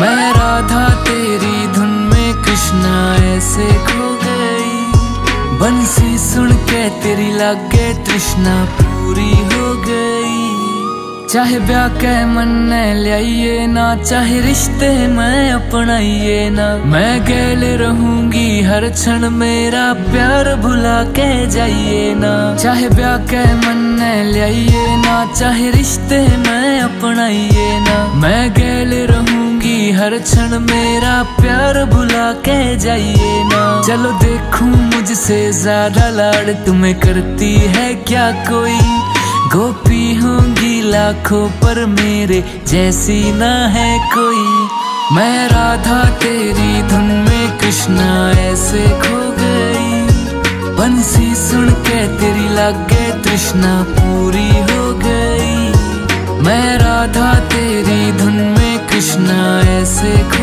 मैं राधा तेरी धुन में कृष्णा ऐसे खो गई। बंसी सुन के तेरी लागे तृष्णा पूरी हो गई। चाहे ब्याह के मन लियाइए ना, चाहे रिश्ते में अपनाइए ना, मैं गैल रहूंगी हर क्षण मेरा प्यार भुला के जाइए ना। चाहे ब्याह के मन लियाइए ना, चाहे रिश्ते में अपनाइए ना, मैं गैल रहूंगी हर क्षण मेरा प्यार भुला के जाइए ना। चलो देखूं मुझसे ज्यादा लाड़ तुम्हें करती है क्या कोई। गोपी होंगी लाखों पर मेरे जैसी ना है कोई। मैं राधा तेरी धुन में कृष्णा ऐसे खो गई। बंसी सुन के तेरी लागे तृष्णा पूरी हो गई। मैं राधा तेरी धुन में कृष्णा ऐसे खो